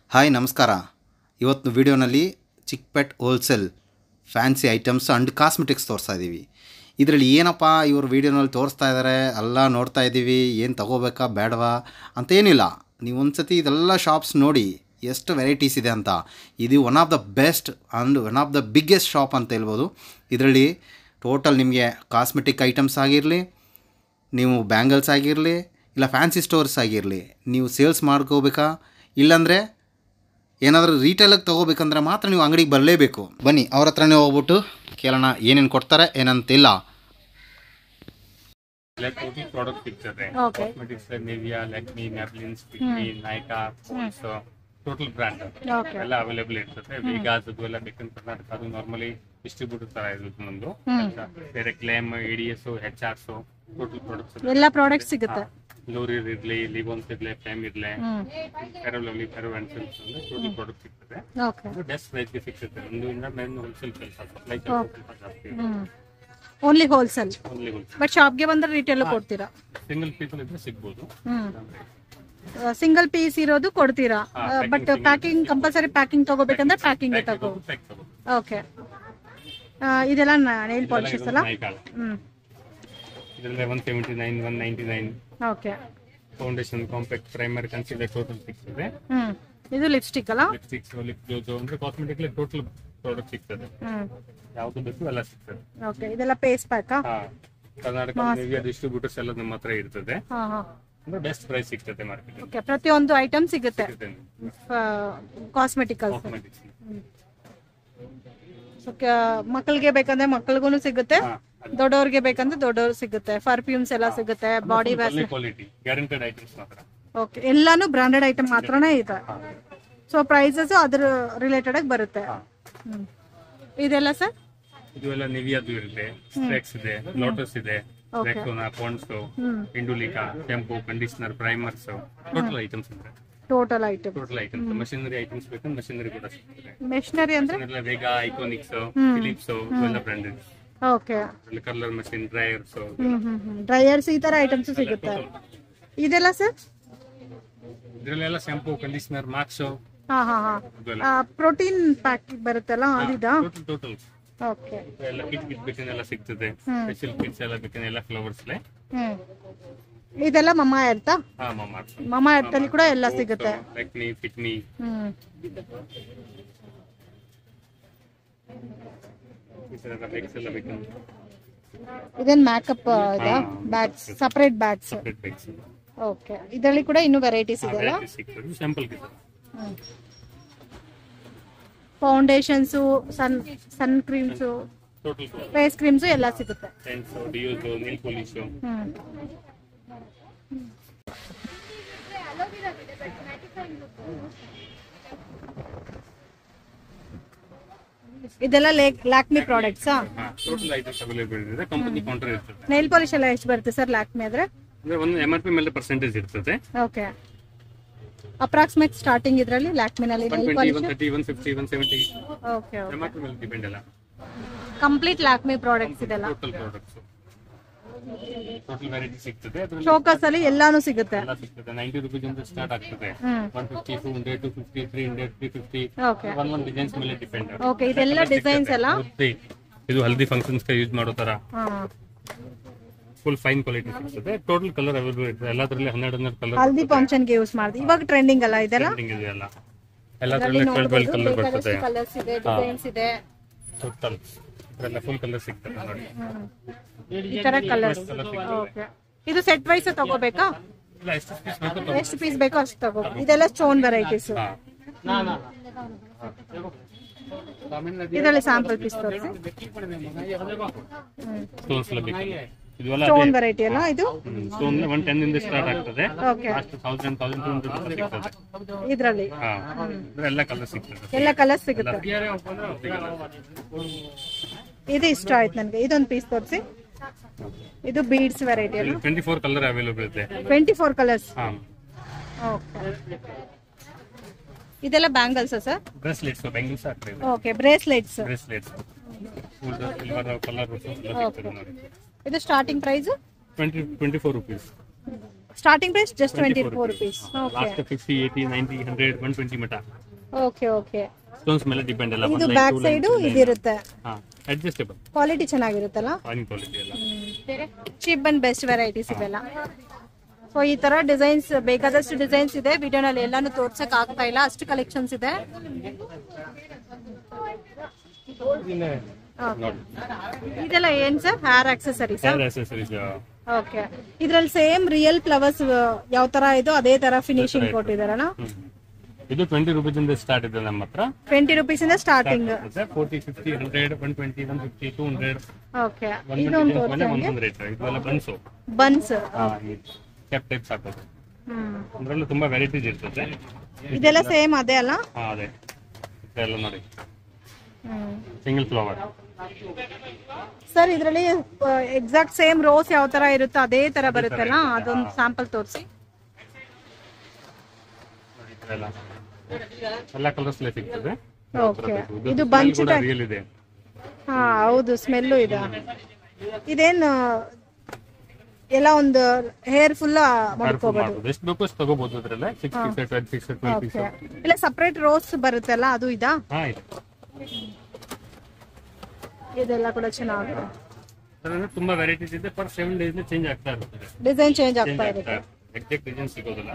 Hi ನಮಸ್ಕಾರ. ಇವತ್ತು ವಿಡಿಯೋನಲ್ಲಿ Chickpet wholesale fancy items and cosmetics ತೋರಿಸ್ತಾ ಇದ್ದೀವಿ. ಇದರಲ್ಲಿ ಏನಪ್ಪ ಇವರು ವಿಡಿಯೋನಲ್ಲಿ ತೋರಿಸ್ತಾ ಇದ್ದಾರೆ ಎಲ್ಲ ನೋಡ್ತಾ ಇದ್ದೀವಿ, ಏನು ತಗೋಬೇಕಾ ಬೇಡವಾ ಅಂತ ಏನಿಲ್ಲ. ನೀವು ಒಂದು ಸತಿ ಇದೆಲ್ಲ ಶಾಪ್ಸ್ ನೋಡಿ ಎಷ್ಟು ವೆರೈಟೀಸ್ ಇದೆ ಅಂತ. ಇದು one of the best and one of the biggest shop ಅಂತ ಹೇಳ್ಬೋದು. ಇದರಲ್ಲಿ ಟೋಟಲ್ ನಿಮಗೆ ಕಾಸ್ಮೆಟಿಕ್ ಐಟಮ್ಸ್ ಆಗಿರಲಿ, ನೀವು ಬ್ಯಾಂಗಲ್ಸ್ ಆಗಿರಲಿ, ಇಲ್ಲ ಫ್ಯಾನ್ಸಿ ಸ್ಟೋರ್ಸ್ ಆಗಿರಲಿ, ನೀವು ಸೇಲ್ಸ್ ಮಾಡ್ಕೋಬೇಕಾ ಇಲ್ಲಾಂದರೆ ಏನಾದರೂ ರೀಟೇಲಾಗಿ ತೊಗೋಬೇಕಂದ್ರೆ ಮಾತ್ರ ನೀವು ಅಂಗಡಿಗೆ ಬರಲೇಬೇಕು. ಬನ್ನಿ ಅವ್ರ ಹತ್ರನೇ ಹೋಗ್ಬಿಟ್ಟು ಕೇಳೋಣ ಏನೇನು ಕೊಡ್ತಾರೆ ಏನಂತಿಲ್ಲ. ಟೋಟಲ್ ಪ್ರಾಡಕ್ಟ್ ಸಿಗ್ತದೆ. ಕಾಸ್ಮೆಟಿಕ್ಸ್ ನಿವಿಯಾ, ಲ್ಯಾಕ್ಮಿ, ಮ್ಯಾಬ್ಲಿನ್, ಸ್ಪಿಕ್ಮಿ, ನೈಕಾ, ಪೋನ್ಸ್, ಟೋಟಲ್ ಬ್ರ್ಯಾಂಡ್ ಎಲ್ಲ ಅವೈಲೇಬಲ್ ಇರ್ತದೆ. ವೇಗಾಸ್ ಅದು ಎಲ್ಲ ಬೇಕಂತ ಕರ್ನಾಟಕ ಅದು ನಾರ್ಮಲಿ ಡಿಸ್ಟ್ರಿಬ್ಯೂಟರ್ ತರ ಇರುತ್ತೆ. ನಮ್ದು ಬೇರೆ claim, ADS, HR total products ಎಲ್ಲ ಪ್ರಾಡಕ್ಟ್ಸ್ ಸಿಗುತ್ತೆ. ಲೋರಿಯರ್ ಇರ್ಲಿ, ಲಿಬೋನ್ಸ್ ಇರ್ಲಿ, ಫ್ಯಾಮ್ ಇರ್ಲಿ, ಫೆರೋಲವ್ಲಿ, ಫೆರೋವೆನ್ಸಲ್ಸ್ ಟೋಟಲ್ ಪ್ರಾಡಕ್ಟ್ ಸಿಗ್ತದೆ. ಬೆಸ್ಟ್ ಪ್ರೈಸ್ಗೆ ಸಿಗ್ತದೆ. ಒಂದು ಇಂದ ಹೋಲ್ಸೇಲ್ ಕೆಲಸ ಸಪ್ಲೈ ಜಾಸ್ತಿ. Only wholesale. ಬಟ್ ಶಾಪ್ಗೆ ಬಂದ್ರೆ ರಿಟೇಲ್ ಕೊಡ್ತೀರಾ? ಸಿಂಗಲ್ ಪೀಸ್ ಇದ್ರೆ ಸಿಗ್ಬೋದು. ಸಿಂಗಲ್ ಪೀಸ್ ಇರೋದು ಕೊಡ್ತೀರಾ, ಬಟ್ ಪ್ಯಾಕಿಂಗ್ ಕಂಪಲ್ಸರಿ ಪ್ಯಾಕಿಂಗ್ ತಗೋಬೇಕಂದ್ರೆ ಪ್ಯಾಕಿಂಗ್ ತಗೋ. ಓಕೆ. ಇದೆಲ್ಲ ನೈಲ್ ಪಾಲಿಶಸ್ ಅಲ್ಲ? ಇದರಲ್ಲಿ 179, 199. Okay. Foundation, compact, primer, concealer total ಸಿಗ್ತದೆ. ಇದು ಲಿಪ್ಸ್ಟಿಕ್ ಅಲ್ಲ? ಲಿಪ್ಸ್ಟಿಕ್ಸ್, ಲಿಪ್ ಗ್ಲೋಸ್ ಅಂದ್ರೆ ಕಾಸ್ಮೆಟಿಕ್ ಟೋಟಲ್ ಪ್ರಾಡಕ್ಟ್ ಸಿಗ್ತದೆ. ಯಾವುದು ಬೇಕು ಎಲ್ಲ ಸಿಗ್ತದೆ. ಓಕೆ. ಇದೆಲ್ಲ face pack? Karnataka Nivea distributors ಎಲ್ಲ ನಮ್ಮ ಹತ್ರ ಇರ್ತದೆ. ಬೆಸ್ಟ್ ಪ್ರೈಸ್ ಸಿಗ್ತದೆ ಮಾರ್ಕೆಟ್. ಓಕೆ. ಪ್ರತಿಯೊಂದು ಐಟಮ್ ಸಿಗುತ್ತೆ ಕಾಸ್ಮೆಟಿಕಲ್. ಮಕ್ಕಳಿಗೆ ಬೇಕಂದ್ರೆ ಮಕ್ಕಳಿಗೂ ಸಿಗುತ್ತೆ, ದೊಡ್ಡವ್ರಿಗೆ ಬೇಕಂದ್ರೆ ದೊಡ್ಡವ್ರು ಸಿಗುತ್ತೆ. ಪರ್ಫ್ಯೂಮ್ಸ್ ಎಲ್ಲ ಸಿಗುತ್ತೆ, body wash. Quality guaranteed items ಮಾತ್ರ. ಓಕೆ. ಎಲ್ಲಾನು ಬ್ರಾಂಡೆಡ್ ಐಟಮ್ ಮಾತ್ರನೇ ಇದೆ. ಸೊ ಪ್ರೈಸಸ್ ಅದ್ರ ರಿಲೇಟೆಡ್ ಆಗಿ ಬರುತ್ತೆ. ಇದೆಲ್ಲ ಸರ್? ಇದು ಎಲ್ಲ ನಿವಿಯಾದು ಇರುತ್ತೆ, ಸ್ಟ್ರೆಕ್ಸ್ ಇದೆ, ಲೋಟಸ್ ಇದೆ, Rexona, Pond's, Indulekha, shampoo, conditioner, primers, total items ಇದೆ. Total items. ಮಷಿನರಿ ಐಟಮ್ಸ್ ಬೇಕಂದ್ರೆ ಮಷಿನರಿ ಕೂಡ ಸಿಗ್ತದೆ. ಮೆಷಿನರಿ ಅಂದ್ರೆ ವೇಗಾ, ಐಕಾನಿಕ್ಸ್, ಫಿಲಿಪ್ಸ್ ಇವೆಲ್ಲ branded. Okay. Colour machine, dryers, dryers ಈ ತರ ಐಟಮ್ಸ್ ಸಿಗುತ್ತೆ. ಇದೆಲ್ಲ ಸರ್? ಇದರಲ್ಲೆಲ್ಲ shampoo, conditioner, marks. Protein pack ಬರುತ್ತಲ್ಲ ಅದಿದಾ? ಟೋಟಲ್. ಓಕೆ. ಎಲ್ಲ ಕಿಟ್ ಬೇಕನೆಲ್ಲ ಸಿಗ್ತದೆ. ಸ್ಪೆಷಲ್ ಕಿಟ್ಸ್ ಎಲ್ಲ ಬೇಕನೆಲ್ಲ ಫ್ಲವರ್ಸ್. ಇದೆಲ್ಲ ಮಮ್ಮ ಎರ್ತಾ? ಮಮ್ಮ ಎರ್ತಲ್ಲಿ ಕೂಡ ಎಲ್ಲ ಸಿಗುತ್ತೆ. ಲ್ಯಾಕ್ಮಿ, ಫಿಟ್ಮಿ. ಇದೇನ್ makeup bags, separate bags. Okay. ಇದರಲ್ಲಿ ಕೂಡ ಇನ್ನೂ ವೆರೈಟೀಸ್ ಇದೆ ಅಲ್ಲ? Foundations, sun creams, face creams ಎಲ್ಲ ಸಿಗುತ್ತೆ. ಇದೆಲ್ಲ ಲ್ಯಾಕ್ಮಿ ಪ್ರಾಡಕ್ಟ್ಸ್. ನೈಲ್ ಪಾಲಿಶ್ ಎಲ್ಲ ಎಷ್ಟು ಬರುತ್ತೆ ಸರ್ ಲ್ಯಾಕ್ಮಿ ಆದ್ರೆ? ಒಂದು MRP ಮೇಲೆ ಪರ್ಸೆಂಟೇಜ್ ಇರ್ತದೆ. ಓಕೆ. ಅಪ್ರಾಕ್ಸಿಮೇಟ್ ಸ್ಟಾರ್ಟಿಂಗ್ ಇದರಲ್ಲಿ ಲ್ಯಾಕ್ಮಿನಲ್ಲಿ ನೈಲ್ ಪಾಲಿಶ್ 130, 150, 170. ಓಕೆ. MRP ಮೇಲೆ ಡಿಪೆಂಡ್ ಅಲ್ಲ. ಕಂಪ್ಲೀಟ್ ಲ್ಯಾಕ್ಮಿ ಪ್ರಾಡಕ್ಟ್ಸ್ ಇದೆಲ್ಲ. ಟೋಟಲ್ ಪ್ರಾಡಕ್ಟ್ಸ್, ಟೋಟಲ್ ವೆರೈಟಿ ಸಿಗ್ತದೆ. ಶೋಕಸ್ ಅಲ್ಲಿ ಎಲ್ಲಾನು ಸಿಗುತ್ತೆ. ಎಲ್ಲ ಸಿಗ್ತದೆ. 90 ರೂಪೀಸ್ ಇಂದ ಸ್ಟಾರ್ಟ್ ಆಗ್ತದೆ. 150, 200, 250, 300, 350. ಓಕೆ. ಒಂದೊಂದು ಡಿಸೈನ್ಸ್ ಮೇಲೆ ಡಿಪೆಂಡ್. ಓಕೆ. ಇದೆಲ್ಲ ಡಿಸೈನ್ಸ್ ಎಲ್ಲ ಇದು ಹಲ್ದಿ ಫಂಕ್ಷನ್ಸ್ ಗೆ ಯೂಸ್ ಮಾಡೋ ತರ ಫುಲ್ ಫೈನ್ ಕ್ವಾಲಿಟಿ ಸಿಗ್ತದೆ. ಟೋಟಲ್ ಕಲರ್ ಅವೈಲೇಬಲ್ ಇರ್ತದೆ. ಎಲ್ಲದರಲ್ಲಿ 12 ಕಲರ್. ಹಲ್ದಿ ಫಂಕ್ಷನ್ ಗೆ ಯೂಸ್ ಮಾಡ್ತೀವಿ. ಇವಾಗ ಟ್ರೆಂಡಿಂಗ್ ಅಲ್ಲ ಇದೆಲ್ಲ? ಟ್ರೆಂಡಿಂಗ್ ಇದೆ ಎಲ್ಲ. ಎಲ್ಲದರಲ್ಲಿ 12 ಕಲರ್ ಬರ್ತದೆ. ಕಲರ್ಸ್ ಇದೆ, ಡಿಸೈನ್ಸ್ ಇದೆ. ಟೋಟಲ್ ಎಲ್ಲ ಫುಲ್ ಕಲರ್ ಸಿಗ್ತದೆ ನೋಡಿ. ಈ ತರ ಕಲರ್ಸ್. ಓಕೆ. ಇದು ಸೆಟ್ ವೈಸ್ ತಗೋಬೇಕಾ? ಇಲ್ಲ, ಎಷ್ಟು ಪೀಸ್ ಬೇಕೋ ಅಷ್ಟು ತಗೋ. ಇದೆಲ್ಲ ಸ್ಟೋನ್ ವೆರೈಟೀಸ್. ಇದರಲ್ಲಿ ಸ್ಯಾಂಪಲ್ ಪೀಸ್ ತೋರಿಸಿ. ಸ್ಟೋನ್ ವೆರೈಟಿ ಅಲ್ಲ ಇದು? ಸ್ಟೋನ್ 110 ಇಂದ ಸ್ಟಾರ್ಟ್ ಆಗ್ತದೆ. ಲಾಸ್ಟ್ 1000, 1200 ಸಿಗ್ತದೆ ಇದರಲ್ಲಿ. ಎಲ್ಲ ಕಲರ್ ಸಿಗ್ತದೆ. ಎಲ್ಲ ಕಲರ್ ಸಿಗುತ್ತೆ. ಇದು ಇಷ್ಟ ಆಯ್ತು ನನಗೆ. ಇದೊಂದು ಪೀಸ್ ತೋರಿಸಿ. ಇದು ಬೀಡ್ಸ್ ವೆರೈಟಿ ಅಲ್ಲ? 24 ಕಲರ್ ಅವೈಲೇಬಲ್ ಇದೆ. 24 ಕಲರ್ಸ್. ಓಕೆ. ಇದೆಲ್ಲ ಬ್ಯಾಂಗಲ್ಸ್ ಸರ್? ಬ್ರೇಸ್ಲೆಟ್ಸ್, ಬ್ಯಾಂಗಲ್ಸ್ ಆಗ್ತದೆ. ಓಕೆ. ಬ್ರೇಸ್ಲೆಟ್ಸ್. ಸಿಲ್ವರ್ ಕಲರ್ ಸಿಗ್ತದೆ ನೋಡಿ. ಇದು starting price 24 rupees. Starting price just 24 rupees. Last 50 80 90 100 120 ಮಟ. Okay okay. ಸ್ಟೋನ್ಸ್ ಮೇಲೆ ಡಿಪೆಂಡ್ ಎಲ್ಲ. ಇದು ಬ್ಯಾಕ್ ಸೈಡ್ ಇದಿರುತ್ತೆ. ಅಡ್ಜಸ್ಟೇಬಲ್. ಕ್ವಾಲಿಟಿ ಚೆನ್ನಾಗಿರುತ್ತಲ್ಲ. ಫೈನ್ ಕ್ವಾಲಿಟಿ ಎಲ್ಲ. ಚೀಪ್ ಅಂಡ್ ಬೆಸ್ಟ್ ವೆರೈಟೀಸ್ ಇವೆಲ್ಲ. ಸೊ ಈ ತರ ಡಿಸೈನ್ಸ್ ಬೇಕಾದಷ್ಟು ಡಿಸೈನ್ಸ್ ಇದೆ. ವಿಡಿಯೋನಲ್ಲಿ ಎಲ್ಲಾನು ತೋರ್ಸಕ್ ಆಗ್ತಾ ಇಲ್ಲ, ಅಷ್ಟು ಕಲೆಕ್ಷನ್ಸ್ ಇದೆ. ಇದೆಲ್ಲ ಏನ್ ಸರ್? Hair accessories. ಓಕೆ. ಇದ್ರಲ್ಲಿ ಸೇಮ್ ರಿಯಲ್ ಫ್ಲವರ್ಸ್ ಯಾವ ತರ ಇದೋ ಅದೇ ತರ ಫಿನಿಶಿಂಗ್ ಕೊಟ್ಟಿದಾರಲ್ಲ. ಇದು 20 ರೂಪೀಸ್ ಇಂದ ಸ್ಟಾರ್ಟ್ ಇದೆ ನಮ್ಮ ಹತ್ರ. 20 ರೂಪೀಸ್ ಇಂದ ಸ್ಟಾರ್ಟಿಂಗ್. 40 50 100 120 150 200. ಓಕೆ. ಇದೊಂದು ಒಂದೊಂದು ರೇಟ್. ಇದೆಲ್ಲ ಬನ್ಸ್ ಕ್ಯಾಪ್ ಟೈಪ್ಸ್ ಹಾಕೋದು. ಅದರಲ್ಲೂ ತುಂಬಾ ವೆರೈಟೀಸ್ ಇರ್ತದೆ. ಇದೆಲ್ಲ ಸೇಮ್ ಅದೇ ಅಲ್ಲ? ಅದೇ. ಇದೆಲ್ಲ ನೋಡಿ ಸಿಂಗಲ್ ಫ್ಲವರ್. ಸರ್ ಇದರಲ್ಲಿ ಎಕ್ಸಾಕ್ಟ್ ಸೇಮ್ ರೋಸ್ ಯಾವ ತರ ಇರುತ್ತೋ ಅದೇ ತರ ಬರುತ್ತಲ್ಲ, ಅದೊಂದು ಸ್ಯಾಂಪಲ್ ತೋರಿಸಿ. ಎಲ್ಲ ಕಲರ್ಸ್ ಸಿಗ್ತದೆ. ಓಕೆ. ಇದು ಬಂಚ್ ರಿಯಲ್ ಇದೆ. ಹಾ ಹೌದು, ಸ್ಮೆಲ್ಲು ಇದೆ. ಇದೇನು ಎಲ್ಲ ಒಂದು ಹೇರ್ ಫುಲ್ ಮಾಡ್ಕೋಬಹುದು. ಎಷ್ಟು ಬೇಕು ಅಷ್ಟು ತಗೋಬಹುದು. ಅದರಲ್ಲೇ 6 ಪೀಸ್ 12 ಪೀಸ್ 12 ಪೀಸ್ ಇಲ್ಲ ಸಪರೇಟ್ ರೋಸ್ ಬರುತ್ತಲ್ಲ, ಅದು ಇದಾ? ಇದೆಲ್ಲ ಕೂಡ ಚೆನ್ನಾಗಿದೆ. ತುಂಬಾ ವೆರೈಟೀಸ್ ಇದೆ. ಪರ್ 7 ಡೇಸ್ ಚೇಂಜ್ ಆಗ್ತಾ ಇರುತ್ತೆ. ಡಿಸೈನ್ ಚೇಂಜ್ ಆಗ್ತಾ ಇರುತ್ತೆ. ಎಕ್ಸಾಕ್ಟ್ ಡಿಸೈನ್ ಸಿಗೋದಿಲ್ಲ.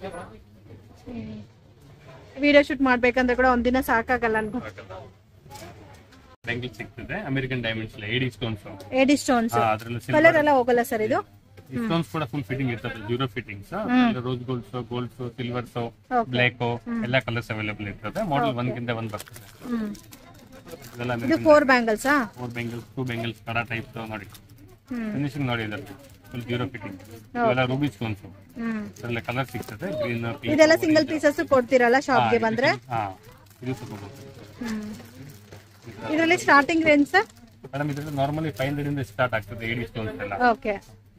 ವಿಡಿಯೋ ಶೂಟ್ ಮಾಡ್ಬೇಕಂದ್ರೆ ಕೂಡ ಒಂದಿನ ಸಾಕಾಗಲ್ಲ ಅನ್ಕೊಂಡು. ಬ್ಯಾಂಗಲ್ ಸಿಗ್ತದೆ. American diamonds AD stones. AD stones colour ಎಲ್ಲ ಹೋಗಲ್ಲ ಸರ್ ಇದು? ಸ್ಟೋನ್ಸ್ ಕೂಡ ಫುಲ್ ಫಿಟ್ಟಿಂಗ್ ಇರ್ತದೆ. Zero fittings. Rose golds, golds, silvers, black ಎಲ್ಲ ಕಲರ್ಸ್ ಅವೈಲೇಬಲ್ ಇರ್ತದೆ. ಮಾಡೆಲ್ ಒಂದ್ಕಿಂತ ಒಂದ್ ಬರ್ತದೆ. ಇದು 4 ಬ್ಯಾಂಗಲ್ಸ್. 4 ಬ್ಯಾಂಗಲ್ಸ್ 2 ಬ್ಯಾಂಗಲ್ಸ್ ಕಡ ಟೈಪ್ ನೋಡಿ. ಫಿನಿಶಿಂಗ್ ನೋಡಿ ಇದರಲ್ಲಿ ಫುಲ್ ಜೀರೋ ಫಿಟ್ಟಿಂಗ್. ಇವೆಲ್ಲ ರೂಬಿ ಸ್ಟೋನ್ಸ್. ಇದರಲ್ಲಿ ಕಲರ್ ಸಿಗ್ತದೆ. Green, pink. ಇದೆಲ್ಲ ಸಿಂಗಲ್ ಪೀಸಸ್ ಕೊಡ್ತೀರಲ್ಲ ಶಾಪ್ ಗೆ ಬಂದ್ರೆ? ಇದು ತಗೋಬಹುದು. ಇದರಲ್ಲಿ ಸ್ಟಾರ್ಟಿಂಗ್ ರೇಂಜ್ ಸರ್? ಮೇಡಮ್ ಇದರಲ್ಲಿ ನಾರ್ಮಲಿ 500 ಇಂದ ಸ್ಟಾರ್ಟ್ ಆಗ್ತದೆ ಎಡಿ ಸ್ಟೋನ್ಸ್ ಎಲ್ಲ. ಓಕೆ.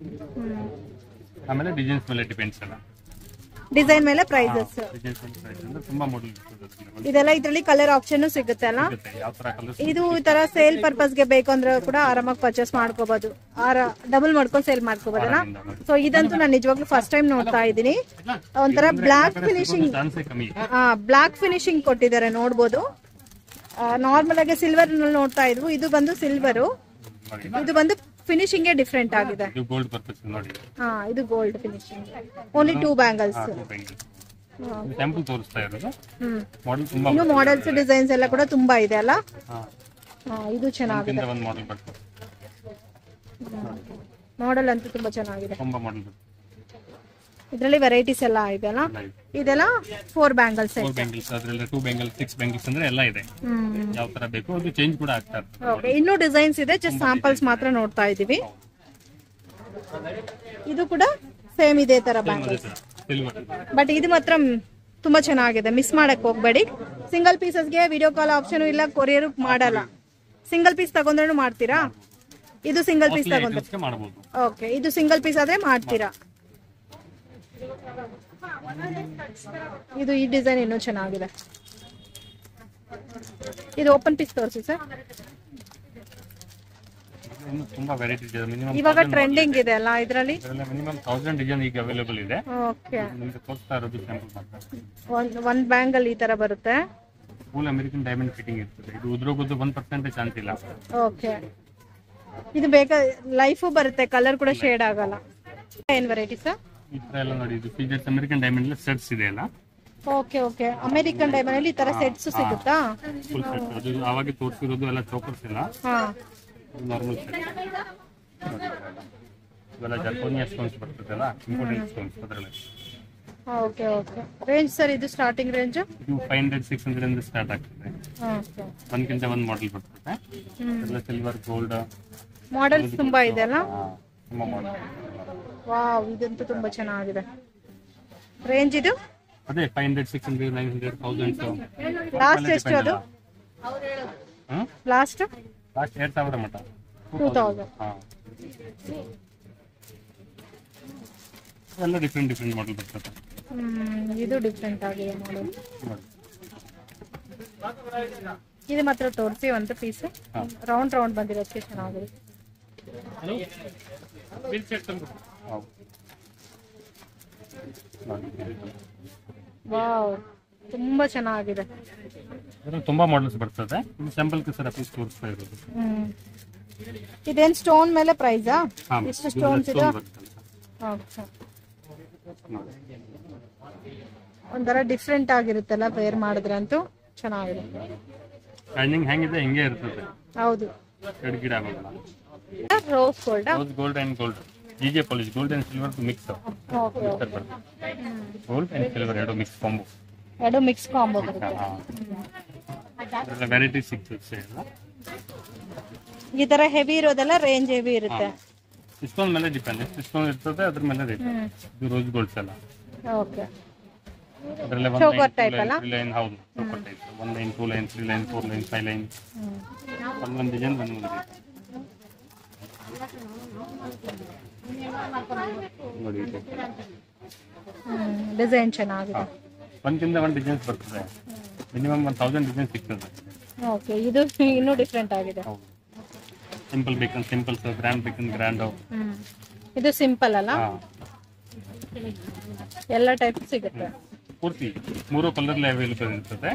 ಆಮೇಲೆ ಡಿಸೈನ್ಸ್ ಮೇಲೆ ಡಿಪೆಂಡ್ಸ್ ಎಲ್ಲ. ಡಿಸೈನ್ ಮೇಲೆ ಪ್ರೈಸಸ್. ಡಿಸೈನ್ಸ್ ಮೇಲೆ ಪ್ರೈಸ್ ಅಂದ್ರೆ ತುಂಬಾ ಮಾಡೆಲ್ ಇರ್ತದೆ. ಇದೆಲ್ಲ ಇದರಲ್ಲಿ ಕಲರ್ ಆಪ್ಷನ್ ಸಿಗುತ್ತೆ ಅಲ್ಲ? ಯಾವ ತರ ಕಲರ್. ಇದು ಈ ತರ ಸೇಲ್ ಪರ್ಪಸ್ ಗೆ ಬೇಕು ಅಂದ್ರೆ ಕೂಡ ಆರಾಮಾಗಿ ಪರ್ಚೇಸ್ ಮಾಡ್ಕೋಬಹುದು. ಡಬಲ್ ಮಾಡ್ಕೊಂಡು ಸೇಲ್ ಮಾಡ್ಕೋಬಹುದಲ್ಲ. ಸೊ ಇದಂತೂ ನಾನು ನಿಜವಾಗ್ಲೂ ಫಸ್ಟ್ ಟೈಮ್ ನೋಡ್ತಾ ಇದ್ದೀನಿ. ಒಂಥರ ಬ್ಲಾಕ್ ಫಿನಿಶಿಂಗ್. ಬ್ಲಾಕ್ ಫಿನಿಶಿಂಗ್ ಕೊಟ್ಟಿದ್ದಾರೆ, ನೋಡ್ಬೋದು. ನಾರ್ಮಲ್ ಆಗಿ ಸಿಲ್ವರ್ ನಲ್ಲಿ ನೋಡ್ತಾ ಇದ್ವು, ಇದು ಬಂದು ಸಿಲ್ವರ್. ಇದು ಬಂದು ಫಿನಿಶಿಂಗ್ ಡಿಫ್ರೆಂಟ್ ಆಗಿದೆ. ಇದು ಗೋಲ್ಡ್ ಪರ್ಪಸ್ ನೋಡಿ. ಇದು gold finishing. Only 2 bangles. Sample ತೋರಿಸ್ತಾ ಇರೋದು. ಮಾಡೆಲ್ ತುಂಬಾ ಇನ್ನು ಮಾಡೆಲ್ಸ್ ಡಿಸೈನ್ಸ್ ಎಲ್ಲ ಕೂಡ ತುಂಬಾ ಇದೆ ಅಲ್ಲ? ಇದು ಚೆನ್ನಾಗಿದೆ. ಒಂದು ಮಾಡೆಲ್ ಬರ್ತದೆ. ಮಾಡೆಲ್ ಅಂತೂ ತುಂಬಾ ಚೆನ್ನಾಗಿದೆ. ತುಂಬಾ ಮಾಡೆಲ್ ಬರ್ತದೆ. ಇದರಲ್ಲಿ ವೆರೈಟೀಸ್ ಎಲ್ಲ ಇದೆ ಅಲ್ಲ? ಇದೆಲ್ಲ 4 ಬ್ಯಾಂಗಲ್ಸ್. 4 ಬ್ಯಾಂಗಲ್ಸ್. ಅದರಲ್ಲಿ 2 ಬ್ಯಾಂಗಲ್ಸ್ 6 ಬ್ಯಾಂಗಲ್ಸ್ ಅಂದ್ರೆ ಎಲ್ಲ ಇದೆ. ಯಾವ ತರ ಬೇಕು ಅದು ಚೇಂಜ್ ಕೂಡ ಆಗ್ತಾ ಇರುತ್ತೆ. ಓಕೆ. ಇನ್ನೂ ಡಿಸೈನ್ಸ್ ಇದೆ, ಜಸ್ಟ್ ಸ್ಯಾಂಪಲ್ಸ್ ಮಾತ್ರ ನೋಡ್ತಾ ಇದೀವಿ. ಇದು ಕೂಡ ಸೇಮ್ ಇದೇ ತರ ಬ್ಯಾಂಗಲ್ಸ್. ಬಟ್ ಇದು ಮಾತ್ರ ತುಂಬಾ ಚೆನ್ನಾಗಿದೆ, ಮಿಸ್ ಮಾಡಕ್ ಹೋಗ್ಬೇಡಿ. ಸಿಂಗಲ್ ಪೀಸಸ್ಗೆ ವಿಡಿಯೋ ಕಾಲ್ ಆಪ್ಷನ್ ಇಲ್ಲ, ಕೊರಿಯರ್ ಮಾಡಲ್ಲ. ಸಿಂಗಲ್ ಪೀಸ್ ತಗೊಂಡ್ರೂ ಮಾಡ್ತೀರಾ? ಇದು ಸಿಂಗಲ್ ಪೀಸ್ ತಗೊಂಡ್ರೆ ಓಕೆ. ಇದು ಸಿಂಗಲ್ ಪೀಸ್ ಆದ್ರೆ ಮಾಡ್ತೀರಾ? ಇದು ಈ ಡಿಸೈನ್ ಇನ್ನೂ ಚೆನ್ನಾಗಿದೆ. ಇದು ಓಪನ್ ಪೀಸ್ ತೋರಿಸಿ ಸರ್. ತುಂಬಾ ವೆರೈಟಿ ಇದೆ. ಮಿನಿಮಮ್ ಇವಾಗ ಟ್ರೆಂಡಿಂಗ್ ಇದೆ ಅಲ್ಲ ಇದರಲ್ಲಿ? ಮಿನಿಮಮ್ 1000 ಡಿಸೈನ್ ಈಗ ಅವೈಲೇಬಲ್ ಇದೆ. ಓಕೆ. ನಿಮಗೆ ತೋರಿಸ್ತಾ ಇರೋದು ಸ್ಯಾಂಪಲ್ ಮಾತ್ರ. ಒಂದು ಬ್ಯಾಂಗಲ್ ಈ ತರ ಬರುತ್ತೆ. ಫುಲ್ ಅಮೆರಿಕನ್ ಡೈಮಂಡ್ ಫಿಟ್ಟಿಂಗ್ ಇರ್ತದೆ. ಇದು ಉದ್ರೋಗೋದು 1% ಚಾನ್ಸ್ ಇಲ್ಲ. ಓಕೆ. ಇದು ಬೇಗ ಲೈಫು ಬರುತ್ತೆ, ಕಲರ್ ಕೂಡ ಶೇಡ್ ಆಗಲ್ಲ. ಏನ್ ವೆರೈಟಿ ಸರ್? ಈ ತರ ಎಲ್ಲ ನೋಡಿ. ಇದು ಫೀಚರ್ಸ್ ಅಮೆರಿಕನ್ ಡೈಮಂಡ್ ಅಲ್ಲಿ ಸೆಟ್ಸ್ ಇದೆ ಅಲ್ಲ? Okay okay. ಅಮೆರಿಕನ್ ಡೈಮಂಡ್ ಅಲ್ಲಿ ಈ ತರ ಸೆಟ್ಸ್ ಸಿಗುತ್ತಾ? Full set. ಅದು ಆವಾಗ ತೋರಿಸಿರೋದು ಎಲ್ಲ ಚೋಕರ್ಸ್ ಇಲ್ಲ, ನಾರ್ಮಲ್ ಸೆಟ್. ಇವೆಲ್ಲ ಜರ್ಕೋನಿಯಾ ಸ್ಟೋನ್ಸ್ ಬರ್ತದಲ್ಲ, ಇಂಪಾರ್ಟೆಂಟ್ ಸ್ಟೋನ್ಸ್ ಅದರಲ್ಲಿ. Okay okay. ರೇಂಜ್ ಸರ್ ಇದು ಸ್ಟಾರ್ಟಿಂಗ್ ರೇಂಜ್? ಇದು 500 600 ಇಂದ ಸ್ಟಾರ್ಟ್ ಆಗ್ತದೆ. ಓಕೆ. ಒಂದಕ್ಕಿಂತ ಒಂದು ಮಾಡೆಲ್ ಬರ್ತದೆ. ಎಲ್ಲ ಸಿಲ್ವರ್, ಗೋಲ್ಡ್ ಮಾಡೆಲ್ಸ್ ತುಂಬಾ ಇದೆ ಅಲ್ಲ? ತುಂಬಾ ಮಾಡೆಲ್. ವಾವ್, ಇದಂತೂ ತುಂಬಾ ಚೆನ್ನಾಗಿದೆ. ರೇಂಜ್ ಇದು? ಅದೇ 500 600 900 1000. ಲಾಸ್ಟ್ ಎಷ್ಟು ಅದು? ಲಾಸ್ಟ್ 2000 ಮಟ. 2000. ಎಲ್ಲ ಡಿಫ್ರೆಂಟ್ ಮಾಡೆಲ್ ಬರ್ತದೆ. ಇದು ಡಿಫ್ರೆಂಟ್ ಆಗಿದೆ ಮಾಡೆಲ್. ಇದು ಮಾತ್ರ ತೋರಿಸಿ ಒಂದು ಪೀಸ್. ರೌಂಡ್ ರೌಂಡ್ ಬಂದಿರೋದಕ್ಕೆ ಚೆನ್ನಾಗಿದೆ. ವಾವ್, ತುಂಬಾ ಚೆನ್ನಾಗಿದೆ. ತುಂಬಾ ಮಾಡಲ್ಸ್ ಬರ್ತದೆ. ಇದು ಸ್ಯಾಂಪಲ್ ಸರ್ ಪೀಸ್ ತೋರಿಸ್ತಾ ಇರೋದು. ಇದೇನ್ ಸ್ಟೋನ್ ಮೇಲೆ ಪ್ರೈಸಾ? ಎಷ್ಟು ಸ್ಟೋನ್ಸ್ ಇದೆ? ಒಂಥರ ಡಿಫ್ರೆಂಟ್ ಆಗಿರುತ್ತಲ್ಲ ವೇರ್ ಮಾಡಿದ್ರೆ ಅಂತೂ ಚೆನ್ನಾಗಿದೆ. ಶೈನಿಂಗ್ ಹೆಂಗಿದೆ ಹಿಂಗೆ ಇರ್ತದೆ. ಹೌದು. ಗಿಡ ಆಗೋಲ್ಲ. Rose gold. Rose gold and gold. ಹೀಗೆ polish gold and silver mix. Gold and silver ಎರಡು ಮಿಕ್ಸ್ ಕಾಂಬೋ. ಎರಡು ಮಿಕ್ಸ್ ಕಾಂಬೋ ಬರುತ್ತೆ. ವೆರೈಟಿ ಸಿಗ್ತದೆ. ಈ ತರ ಹೆವಿ ಇರೋದೆಲ್ಲ ರೇಂಜ್ ಹೆವಿ ಇರುತ್ತೆ. ಇಷ್ಟೊಂದು ಮೇಲೆ ಡಿಪೆಂಡ್. ಇಷ್ಟೊಂದು ಇರ್ತದೆ ಅದ್ರ ಮೇಲೆ ರೇಟ್. ಇದು ರೋಸ್ ಗೋಲ್ಡ್ಸ್ ಎಲ್ಲ. ಓಕೆ. ಅದರಲ್ಲೇ ಚೋಕರ್ ಟೈಪ್ ಅಲ್ಲ? ಲೈನ್ ಹೌದು, choker type. 1 line 2 line 3 line 4 line 5 line. ಒಂದೊಂದು ಡಿಸೈನ್ ಒಂದೊಂದು ನೋಡಿ. ಡಿಸೈನ್ ಚೆನ್ನಾಗಿದೆ. ಒಂದ್ಕಿಂತ ಒಂದು ಡಿಸೈನ್ಸ್ ಬರ್ತದೆ. ಮಿನಿಮಮ್ 1000 ಡಿಸೈನ್ ಸಿಗ್ತದೆ. ಓಕೆ, ಇದು ಇನ್ನೂ ಡಿಫ್ರೆಂಟ್ ಆಗಿದೆ. ಸಿಂಪಲ್ ಬೇಕಂದ್ರೆ ಸಿಂಪಲ್, ಗ್ರ್ಯಾಂಡ್ ಬೇಕಂದ್ರೆ ಗ್ರ್ಯಾಂಡ್. ಇದು ಸಿಂಪಲ್ ಅಲ್ಲ? ಎಲ್ಲ ಟೈಪ್ ಸಿಗುತ್ತೆ. ಪೂರ್ತಿ 3 ಕಲರ್ ಅವೈಲೇಬಲ್ ಇರ್ತದೆ.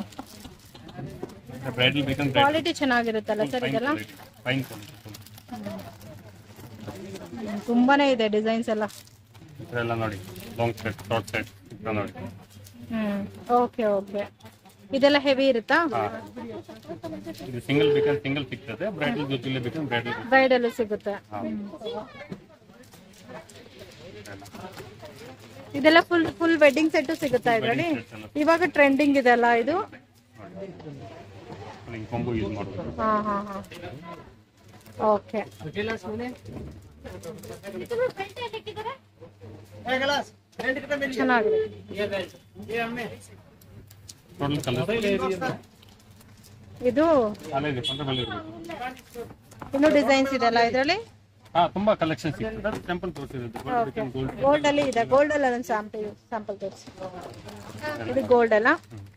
ಬ್ರೈಡಲ್ ಬೇಕಂದ್ರೆ ಕ್ವಾಲಿಟಿ ಚೆನ್ನಾಗಿರುತ್ತಲ್ಲ ಸರ್ ಇದೆಲ್ಲ? Fine quality. ತುಂಬಾನೇ ಇದೆ ಡಿಸೈನ್ಸ್ ಎಲ್ಲ. ಇದೆಲ್ಲ ನೋಡಿ, ಲಾಂಗ್ ಸೆಟ್, ಶಾರ್ಟ್ ಸೆಟ್ ನೋಡಿ. Okay okay. ಇದೆಲ್ಲ ಹೆವಿ ಇರುತ್ತಾ? ಇದು ಸಿಂಗಲ್ ಬೇಕಂದ್ರೆ ಸಿಂಗಲ್ ಸಿಗ್ತದೆ. ಬ್ರೈಡಲ್ ಜೊತೆಲೆ ಬೇಕಂದ್ರೆ ಬ್ರೈಡಲ್ ಸಿಗುತ್ತೆ. ಇದೆಲ್ಲ ಫುಲ್ ವೆಡ್ಡಿಂಗ್ ಸೆಟ್ ಸಿಗುತ್ತಾ ಇದರಲ್ಲಿ? ಇವಾಗ ಟ್ರೆಂಡಿಂಗ್ ಇದೆ ಅಲ್ಲ ಇದು? ಕೊಂಬು ಯೂಸ್ ಮಾಡೋದು. ಹಾ ಹಾ ಹಾ. ಓಕೆ. ಚೆನ್ನಾಗಿದೆ. ಇದು ಇನ್ನು ಡಿಸೈನ್ಸ್ ಇದೆಲ್ಲ ಇದರಲ್ಲಿ? ತುಂಬಾ ಕಲೆಕ್ಷನ್ಸ್ ಇದೆ. ಟೆಂಪಲ್ ತೋರಿಸಿದೆ. ಗೋಲ್ಡ್ ಅಲ್ಲಿ ಇದೆ. ಗೋಲ್ಡ್ ಅಲ್ಲಿ ಒಂದು ಸ್ಯಾಂಪಲ್ ತೋರಿಸಿ. ಇದು ಗೋಲ್ಡ್ ಅಲ್ಲ?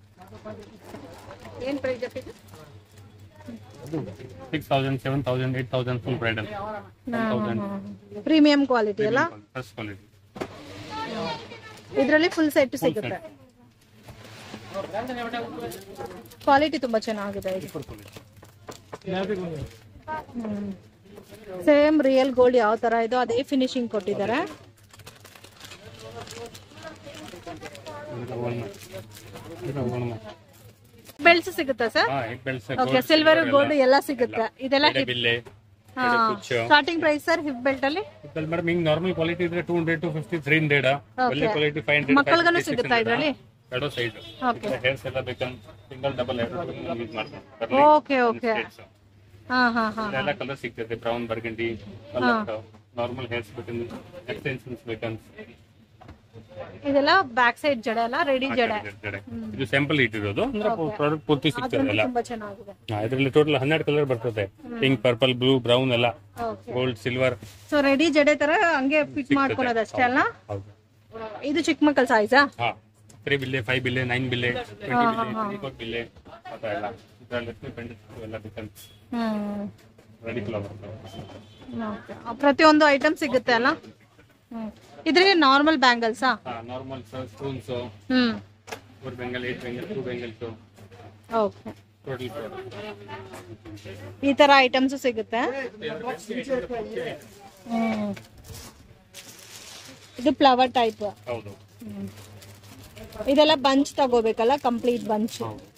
ಏನ್ ಪ್ರೈಸ್ ಇದೆ? 6000 7000 8000 ಫುಲ್ ಬ್ರೈಡಲ್. ಪ್ರೀಮಿಯಂ ಕ್ವಾಲಿಟಿ ಅಲ್ಲ? First quality. ಇದರಲ್ಲಿ ಫುಲ್ ಸೆಟ್ ಸಿಗುತ್ತೆ. ಕ್ವಾಲಿಟಿ ತುಂಬಾ ಚೆನ್ನಾಗಿದೆ ಇದು. ಸೇಮ್ ರಿಯಲ್ ಗೋಲ್ಡ್ ಯಾವ ತರ ಇದೋ ಅದೇ ಫಿನಿಶಿಂಗ್ ಕೊಟ್ಟಿದ್ದಾರೆ. ಬೆಲ್ಸ್ ಸಿಗುತ್ತಾ ಸರ್? ಓಕೆ, ಸಿಲ್ವರ್ ಗೋಲ್ಡ್ ಎಲ್ಲ ಸಿಗುತ್ತೆ. ಇದೆಲ್ಲ starting price sir hip belt ಅಲ್ಲಿ? ಮೇಡಮ್ ಹಿಂಗ್ ನಾರ್ಮಲ್ ಕ್ವಾಲಿಟಿ ಇದ್ರೆ 200 250 300. ಒಳ್ಳೆ ಕ್ವಾಲಿಟಿ 500. ಮಕ್ಕಳಿಗೂ ಸಿಗುತ್ತಾ ಇದರಲ್ಲಿ? ಎರಡು ಸೈಡ್. ಹೇರ್ಸ್ ಎಲ್ಲ ಬೇಕಂದ್ರೆ ಸಿಂಗಲ್ ಡಬಲ್ ಯೂಸ್ ಮಾಡ್ತಾರೆ. Okay okay. ಹಾ ಹಾ ಹಾ. ಎಲ್ಲ ಕಲರ್ ಸಿಗ್ತದೆ. ಬ್ರೌನ್, ಬರ್ಗಂಡಿ, ನಾರ್ಮಲ್ ಹೇರ್ಸ್ ಬೇಕಂದ್ರೆ ಎಕ್ಸ್ಟೆನ್ಷನ್ಸ್ ಬೇಕಂದ್ರೆ. ಇದೆಲ್ಲ ಬ್ಯಾಕ್ ಸೈಡ್ ಜಡೆ ಅಲ್ಲ? ರೆಡಿ ಜಡೆ. ಇದು ಸ್ಯಾಂಪಲ್ ಇಟ್ಟಿರೋದು. ಅಂದ್ರೆ ಪ್ರಾಡಕ್ಟ್ ಪೂರ್ತಿ ಸಿಗ್ತದೆ ಎಲ್ಲ. ತುಂಬಾ ಚೆನ್ನಾಗಿದೆ. ಇದರಲ್ಲಿ ಟೋಟಲ್ 12 ಕಲರ್ ಬರ್ತದೆ. ಪಿಂಕ್, ಪರ್ಪಲ್, ಬ್ಲೂ, ಬ್ರೌನ್ ಎಲ್ಲ. Gold, silver. ಸೊ ರೆಡಿ ಜಡೆ ತರ ಹಂಗೆ ಫಿಟ್ ಮಾಡ್ಕೊಳ್ಳೋದು ಅಷ್ಟೇ ಅಲ್ಲ? ಇದು ಚಿಕ್ಕ ಮಕ್ಕಳ ಸೈಜಾ? 3 ಬಿಲ್ಲೆ, 5 ಬಿಲ್ಲೆ, 9 ಬಿಲ್ಲೆ, 20 ಬಿಲ್ಲೆ, 24 ಬಿಲ್ಲೆ ಅದೆಲ್ಲ. ಇದರಲ್ಲಿ ಎಲ್ಲ ಬೇಕಂತ ರೆಡಿ ಕಲರ್ ಬರ್ತದೆ. ಪ್ರತಿಯೊಂದು ಐಟಮ್ ಸಿಗುತ್ತೆ ಅಲ್ಲ? ಇದ್ರಲ್ಲಿ ನಾರ್ಮಲ್ ಬ್ಯಾಂಗಲ್ಸಾ? Normal stones. 4 bangle, 8 bangle, 2 bangles. Okay. Total ಈ ತರ ಐಟಮ್ಸ್ ಸಿಗುತ್ತೆ. ಇದು ಫ್ಲವರ್ ಟೈಪ್. ಹೌದು. ಇದೆಲ್ಲ ಬಂಚ್ ತಗೋಬೇಕಲ್ಲ? Complete bunch.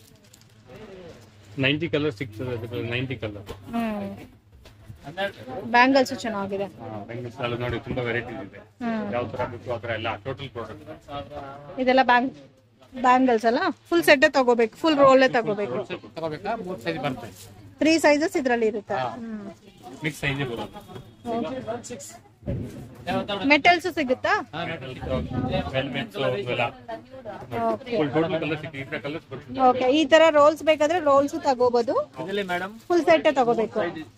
90 ಕಲರ್ ಸಿಗ್ತದೆ. 90 ಕಲರ್. ಬ್ಯಾಂಗಲ್ಸ್ ಚೆನ್ನಾಗಿದೆ. ಬ್ಯಾಂಗಲ್ಸ್ ಎಲ್ಲ ನೋಡಿ ತುಂಬಾ ವೆರೈಟೀಸ್ ಇದೆ. ಯಾವ ತರ ಬೇಕು ಆ ತರ ಎಲ್ಲ ಟೋಟಲ್ ಪ್ರಾಡಕ್ಟ್. ಇದೆಲ್ಲ ಬ್ಯಾಂಗಲ್ಸ್ ಅಲ್ಲ? ಫುಲ್ ಸೆಟ್ ತಗೋಬೇಕು? ಫುಲ್ ರೋಲ್ ತಗೋಬೇಕು? 3 ಸೈಜ್ ಬರ್ತದೆ. 3 ಸೈಜಸ್ ಇದರಲ್ಲಿ ಇರುತ್ತೆ. ಮಿಕ್ಸ್ ಸೈಜ್ ಬರುತ್ತೆ. ಮೆಟಲ್ಸ್ ಸಿಗುತ್ತಾ? ಓಕೆ. ಈ ತರ ರೋಲ್ಸ್ ಬೇಕಾದ್ರೆ ರೋಲ್ಸ್ ತಗೋಬಹುದು. ಫುಲ್ ಸೆಟ್ ತಗೋಬೇಕು.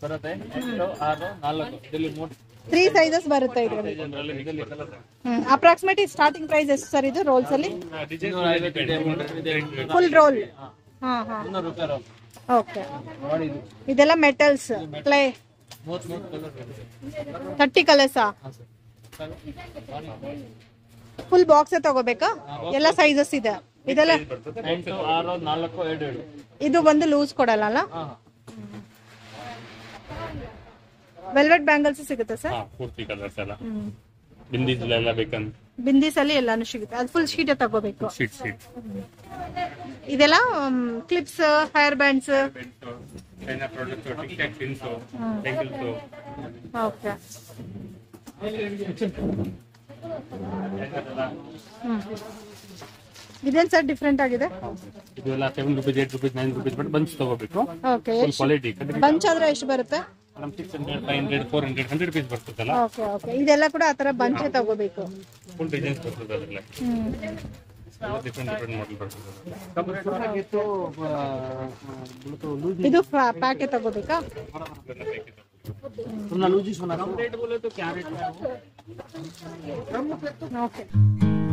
3 ಸೈಜಸ್ ಬರುತ್ತೆ ಇದರಲ್ಲಿ. ಅಪ್ರಾಕ್ಸಿಮೇಟ್ ಸ್ಟಾರ್ಟಿಂಗ್ ಪ್ರೈಸ್ ಎಷ್ಟು ಸರ್ ಇದು ರೋಲ್ಸ್ ಅಲ್ಲಿ? Full roll. ಹಾ ಹಾ. ಓಕೆ. ಇದೆಲ್ಲ ಮೆಟಲ್ಸ್ ಕ್ಲೇ. 30 ಕಲರ್ಸಾ? ಫುಲ್ ಬಾಕ್ಸ್ ತಗೋಬೇಕಾ? ಎಲ್ಲ ಸೈಜಸ್ ಇದೆ ಇದೆಲ್ಲ. ಇದು ಬಂದು ಲೂಸ್ ಕೊಡಲ್ಲ. ವೆಲ್ವೆಟ್ ಬ್ಯಾಂಗಲ್ಸ್ ಸಿಗುತ್ತೆ ಸರ್? ಪೂರ್ತಿ ಕಲರ್ಸ್ ಎಲ್ಲ ಬಿಂದೀಸ್ ಎಲ್ಲ ಬೇಕಂತ ಬಿಂದೀಸ್ ಅಲ್ಲಿ ಎಲ್ಲಾನು ಸಿಗುತ್ತೆ. ಅದು ಫುಲ್ ಶೀಟ್ ತಗೋಬೇಕು. ಶೀಟ್ ಇದೆಲ್ಲ clips, hair bands, China product, tic tac pins, bangles. Okay. ಇದೇನ್ ಸರ್ ಡಿಫ್ರೆಂಟ್ ಆಗಿದೆ? ಇದೆಲ್ಲ 7 rupees, 8 rupees, 9 rupees but bunch ತಗೋಬೇಕು. ಓಕೆ. ಕ್ವಾಲಿಟಿ ಬಂಚ್ ಆದ್ರೆ ಎಷ್ಟು ಬರುತ್ತೆ? 600, 500, 400, 100 ರೂಪೀಸ್ ಬರ್ತದಲ್ಲ. Okay okay. ಇದೆಲ್ಲ ಕೂಡ ಆತರ ಬಂಚ್ ತಗೋಬೇಕು. ಫುಲ್ ಡಿಸೈನ್ಸ್ ಬರ್ತದೆ ಅದರಲ್ಲಿ. ಡಿಫರೆಂಟ್ ಮಾಡೆಲ್ ಬರ್ತದೆ. ಇದು ಪ್ಯಾಕ್ ತಗೋಬೇಕಾ? रेट बोले तो क्या रेट है? ಓಕೆ.